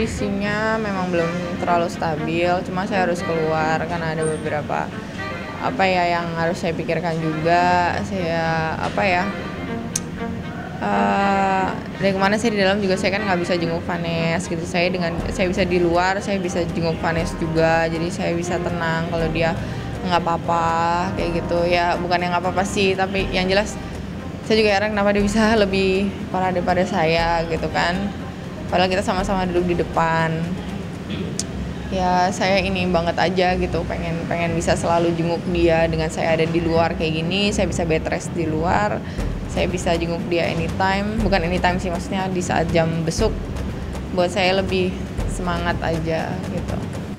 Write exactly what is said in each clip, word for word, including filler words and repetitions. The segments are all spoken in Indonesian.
kondisinya memang belum terlalu stabil, cuma saya harus keluar karena ada beberapa apa ya yang harus saya pikirkan juga. Saya apa ya uh, dari kemana saya di dalam juga saya kan nggak bisa jenguk Vanes gitu. Saya dengan saya bisa di luar, saya bisa jenguk Vanes juga, jadi saya bisa tenang kalau dia nggak apa-apa kayak gitu ya. Bukan yang nggak apa-apa sih, tapi yang jelas saya juga heran kenapa dia bisa lebih parah daripada saya gitu kan, padahal kita sama-sama duduk di depan. Ya saya ini banget aja gitu, pengen pengen bisa selalu jenguk dia dengan saya ada di luar kayak gini. Saya bisa bed rest di luar, saya bisa jenguk dia anytime, bukan anytime sih, maksudnya di saat jam besuk, buat saya lebih semangat aja gitu.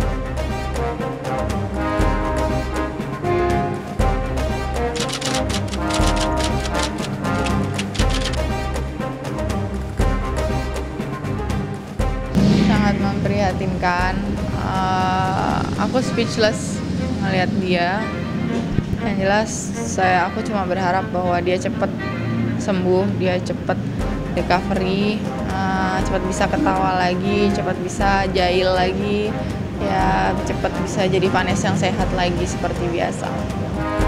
Sangat memprihatinkan. Uh, aku speechless ngelihat dia. Yang jelas saya aku cuma berharap bahwa dia cepet sembuh, dia cepet recovery, uh, cepet bisa ketawa lagi, cepet bisa jail lagi, ya cepet bisa jadi Vanes yang sehat lagi seperti biasa.